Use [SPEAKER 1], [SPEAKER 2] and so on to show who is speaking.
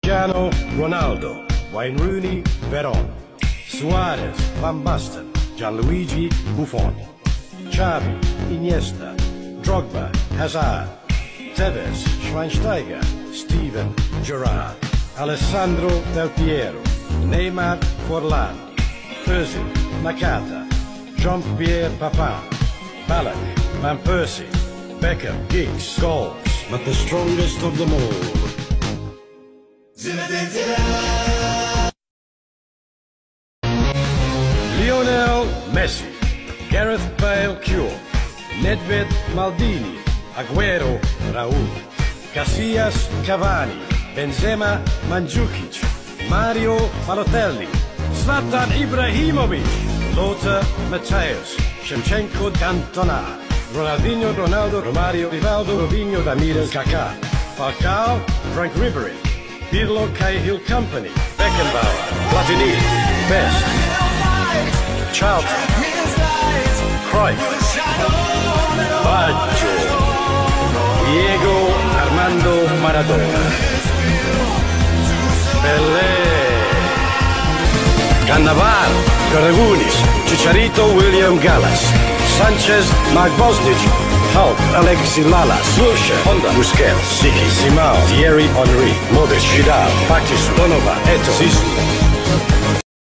[SPEAKER 1] Cristiano Ronaldo, Wayne Rooney, Veron, Suarez, Van Basten, Gianluigi Buffon, Xavi, Iniesta, Drogba, Hazard, Tevez, Schweinsteiger, Steven Gerrard, Alessandro Del Piero, Neymar Forlan, Özil, Nakata, Jean-Pierre Papin, Ballack, Van Persie, Beckham, Giggs, Scholes, but the strongest of them all. Lionel Messi, Gareth Bale Cure, Nedved Maldini, Aguero Raul, Casillas Cavani, Benzema Mandzukic, Mario Balotelli, Zlatan Ibrahimovic, Lothar Matthäus, Shevchenko Cantona, Ronaldinho Ronaldo Romario Rivaldo Robinho Ramirez Kaká, Falcao Frank Ribery, Pirlo Cahill Company, Beckenbauer, Platini, Best, Charlton, Cruyff, Baggio, Diego Armando Maradona, Pelé, Cannavaro, Karagunis, Chicharito William Gallas, Sanchez Mark Bosnich, Hulk Alexis Lalas, Wilshere Honda Busquets, Siki Simao, Thierry Henry, Modric Vidal, Patrice Donovan, Eto'o, Zizou.